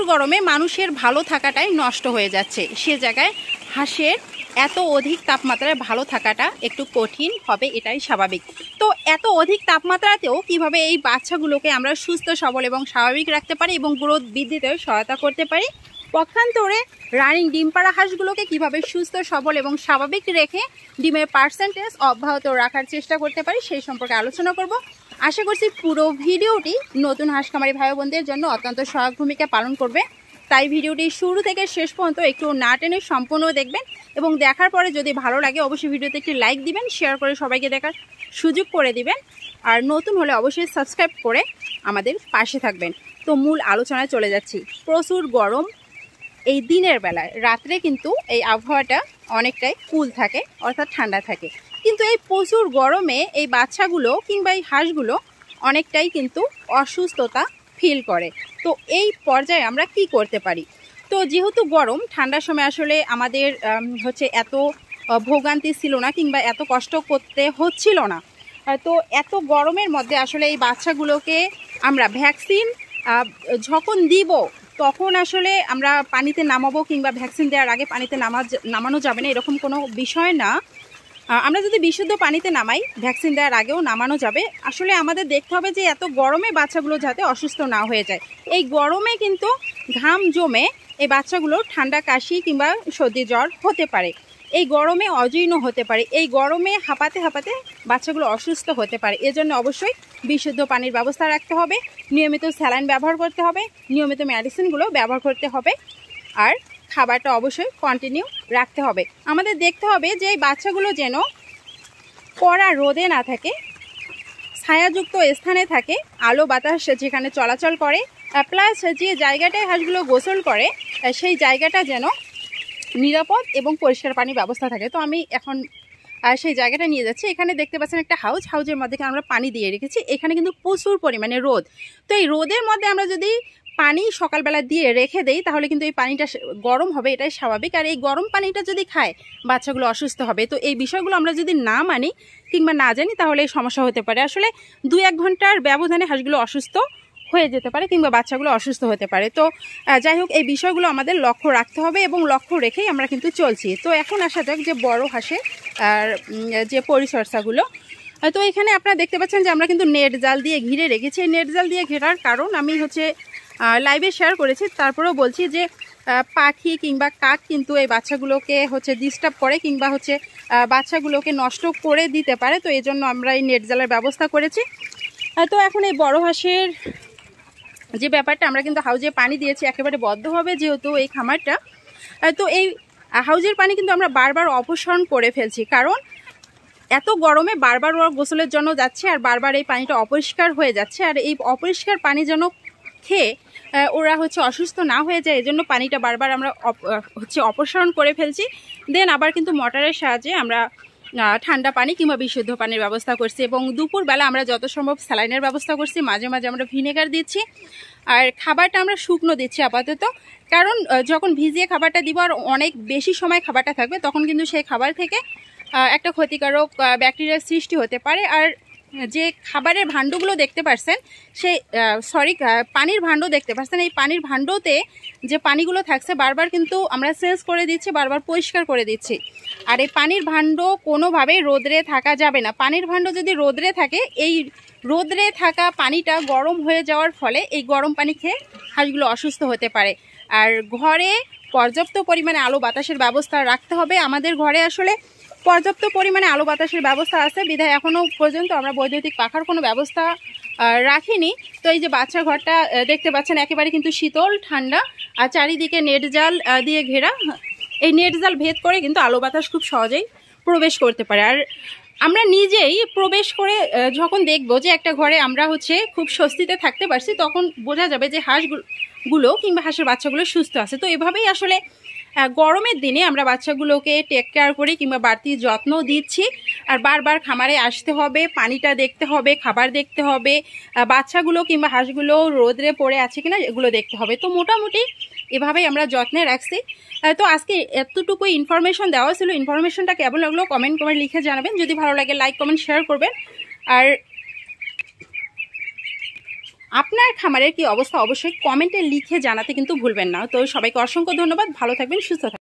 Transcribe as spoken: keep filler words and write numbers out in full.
গরমে মানুষের ভালো থাকাটাই নষ্ট হয়ে যাচ্ছে, সে জায়গায় হাঁসের এত অধিক তাপমাত্রায় ভালো থাকাটা একটু কঠিন হবে, এটাই স্বাভাবিক। তো এত অধিক তাপমাত্রাতেও কিভাবে এই বাচ্চাগুলোকে আমরা সুস্থ সবল এবং স্বাভাবিক রাখতে পারি এবং গ্রোথ বৃদ্ধিতে সহায়তা করতে পারি, পক্ষান্তরে রানিং ডিম পাড়া হাঁসগুলোকে কিভাবে সুস্থ সবল এবং স্বাভাবিক রেখে ডিমের পার্সেন্টেজ অব্যাহত রাখার চেষ্টা করতে পারি, সেই সম্পর্কে আলোচনা করব। আশা করছি পুরো ভিডিওটি নতুন হাঁস খামারি ভাই বোনদের জন্য অত্যন্ত সহায়ক ভূমিকা পালন করবে, তাই ভিডিওটি শুরু থেকে শেষ পর্যন্ত একটু না টেনে সম্পূর্ণ দেখবেন এবং দেখার পরে যদি ভালো লাগে অবশ্যই ভিডিওতে একটি লাইক দিবেন, শেয়ার করে সবাইকে দেখার সুযোগ করে দিবেন, আর নতুন হলে অবশ্যই সাবস্ক্রাইব করে আমাদের পাশে থাকবেন। তো মূল আলোচনায় চলে যাচ্ছি। প্রচুর গরম এই দিনের বেলায়, রাত্রে কিন্তু এই আবহাওয়াটা অনেকটাই কুল থাকে, অর্থাৎ ঠান্ডা থাকে, কিন্তু এই প্রচুর গরমে এই বাচ্চাগুলো কিংবা এই হাঁসগুলো অনেকটাই কিন্তু অসুস্থতা ফিল করে। তো এই পর্যায়ে আমরা কি করতে পারি? তো যেহেতু গরম, ঠান্ডার সময় আসলে আমাদের হচ্ছে এত ভোগান্তি ছিল না কিংবা এত কষ্ট করতে হচ্ছিল না। তো এত গরমের মধ্যে আসলে এই বাচ্চাগুলোকে আমরা ভ্যাকসিন যখন দিব তখন আসলে আমরা পানিতে নামাবো কিংবা ভ্যাকসিন দেওয়ার আগে পানিতে নামা নামানো যাবে না, এরকম কোনো বিষয় না। আমরা যদি বিশুদ্ধ পানিতে নামাই, ভ্যাকসিন দেওয়ার আগেও নামানো যাবে। আসলে আমাদের দেখতে হবে যে এত গরমে বাচ্চাগুলো যাতে অসুস্থ না হয়ে যায়। এই গরমে কিন্তু ঘাম জমে এই বাচ্চাগুলো ঠান্ডা কাশি কিংবা সর্দি জ্বর হতে পারে, এই গরমে অজীর্ণ হতে পারে, এই গরমে হাঁপাতে হাঁপাতে বাচ্চাগুলো অসুস্থ হতে পারে। এজন্য অবশ্যই বিশুদ্ধ পানির ব্যবস্থা রাখতে হবে, নিয়মিত স্যালাইন ব্যবহার করতে হবে, নিয়মিত মেডিসিনগুলো ব্যবহার করতে হবে, আর খাবারটা অবশ্যই কন্টিনিউ রাখতে হবে। আমাদের দেখতে হবে যে এই বাচ্চাগুলো যেন কড়া রোদে না থাকে, ছায়াযুক্ত স্থানে থাকে, আলো বাতাস যেখানে চলাচল করে, প্লাস যে জায়গাটায় হাঁসগুলো গোসল করে সেই জায়গাটা যেন নিরাপদ এবং পরিষ্কার পানির ব্যবস্থা থাকে। তো আমি এখন সেই জায়গাটা নিয়ে যাচ্ছি। এখানে দেখতে পাচ্ছেন একটা হাউস, হাউজের মধ্যে আমরা পানি দিয়ে রেখেছি। এখানে কিন্তু প্রচুর পরিমাণে রোদ। তো এই রোদের মধ্যে আমরা যদি পানি সকালবেলা দিয়ে রেখে দেই তাহলে কিন্তু এই পানিটা গরম হবে, এটাই স্বাভাবিক। আর এই গরম পানিটা যদি খায় বাচ্চাগুলো অসুস্থ হবে। তো এই বিষয়গুলো আমরা যদি না মানি কিংবা না জানি তাহলে এই সমস্যা হতে পারে। আসলে দুই এক ঘন্টার ব্যবধানে হাঁসগুলো অসুস্থ হয়ে যেতে পারে কিংবা বাচ্চাগুলো অসুস্থ হতে পারে। তো যাই হোক, এই বিষয়গুলো আমাদের লক্ষ্য রাখতে হবে এবং লক্ষ্য রেখেই আমরা কিন্তু চলছি। তো এখন আসা যাক যে বড় হাঁসের আর যে পরিচর্যাগুলো। তো এখানে আপনারা দেখতে পাচ্ছেন যে আমরা কিন্তু নেট জাল দিয়ে ঘিরে রেখেছি। এই নেট জাল দিয়ে ঘেরার কারণ আমি হচ্ছে লাইভে শেয়ার করেছি, তারপরেও বলছি যে পাখি কিংবা কাক কিন্তু এই বাচ্চাগুলোকে হচ্ছে ডিস্টার্ব করে কিংবা হচ্ছে বাচ্চাগুলোকে নষ্ট করে দিতে পারে। তো এই জন্য আমরা এই নেট জালের ব্যবস্থা করেছি। তো এখন এই বড় হাঁসের যে ব্যাপারটা, আমরা কিন্তু হাউজে পানি দিয়েছি একেবারে বদ্ধ হবে যেহেতু এই খামারটা। তো এই হাউজের পানি কিন্তু আমরা বারবার অপসারণ করে ফেলছি, কারণ এত গরমে বারবার ওরা গোসলের জন্য যাচ্ছে আর বারবার এই পানিটা অপরিষ্কার হয়ে যাচ্ছে। আর এই অপরিষ্কার পানি যেন খেয়ে ওরা হচ্ছে অসুস্থ না হয়ে যায়, এজন্য পানিটা বারবার আমরা হচ্ছে অপসারণ করে ফেলছি। দেন আবার কিন্তু মোটরের সাহায্যে আমরা ঠান্ডা পানি কিংবা বিশুদ্ধ পানির ব্যবস্থা করছি এবং দুপুরবেলা আমরা যত সম্ভব স্যালাইনের ব্যবস্থা করছি, মাঝে মাঝে আমরা ভিনেগার দিচ্ছি, আর খাবারটা আমরা শুকনো দিচ্ছি আপাতত। কারণ যখন ভিজিয়ে খাবারটা দিব আর অনেক বেশি সময় খাবারটা থাকবে তখন কিন্তু সেই খাবার থেকে একটা ক্ষতিকারক ব্যাকটেরিয়ার সৃষ্টি হতে পারে। আর যে খাবারের ভাণ্ডগুলো দেখতে পাচ্ছেন, সেই সরি পানির ভাণ্ড দেখতে পাচ্ছেন, এই পানির ভাণ্ডতে যে পানিগুলো থাকছে বারবার কিন্তু আমরা চেঞ্জ করে দিচ্ছি, বারবার পরিষ্কার করে দিচ্ছি। আর এই পানির ভাণ্ড কোনোভাবেই রোদ্রে থাকা যাবে না। পানির ভাণ্ড যদি রোদ্রে থাকে, এই রোদ্রে থাকা পানিটা গরম হয়ে যাওয়ার ফলে এই গরম পানি খেয়ে হাঁসগুলো অসুস্থ হতে পারে। আর ঘরে পর্যাপ্ত পরিমাণে আলো বাতাসের ব্যবস্থা রাখতে হবে। আমাদের ঘরে আসলে পর্যাপ্ত পরিমাণে আলো বাতাসের ব্যবস্থা আছে বিধায় এখনও পর্যন্ত আমরা বৈদ্যুতিক পাখার কোনো ব্যবস্থা রাখিনি। তো এই যে বাচ্চা ঘরটা দেখতে পাচ্ছেন একেবারে কিন্তু শীতল ঠান্ডা, আর চারিদিকে নেট জাল দিয়ে ঘেরা। এই নেট জাল ভেদ করে কিন্তু আলো বাতাস খুব সহজেই প্রবেশ করতে পারে। আর আমরা নিজেই প্রবেশ করে যখন দেখব যে একটা ঘরে আমরা হচ্ছে খুব স্বস্তিতে থাকতে পারছি, তখন বোঝা যাবে যে হাঁসগুলো কিংবা হাঁসের বাচ্চাগুলো সুস্থ আছে। তো এভাবেই আসলে গরমের দিনে আমরা বাচ্চাগুলোকে টেক কেয়ার করি কিংবা বাড়তি যত্ন দিচ্ছি। আর বারবার খামারে আসতে হবে, পানিটা দেখতে হবে, খাবার দেখতে হবে, বাচ্চাগুলো কিংবা হাঁসগুলো রোদরে পড়ে আছে কিনা এগুলো দেখতে হবে। তো মোটামুটি এভাবেই আমরা যত্নে রাখছি। তো আজকে এতটুকু ইনফরমেশন দেওয়া ছিল। ইনফরমেশনটা কেমন লাগলো কমেন্ট করে লিখে জানাবেন। যদি ভালো লাগে লাইক কমেন্ট শেয়ার করবেন। আর আপনার খামারের কি অবস্থা অবশ্যই কমেন্টে লিখে জানাতে কিন্তু ভুলবেন না। তো সবাইকে অসংখ্য ধন্যবাদ, ভালো থাকবেন, সুস্থ থাকবেন।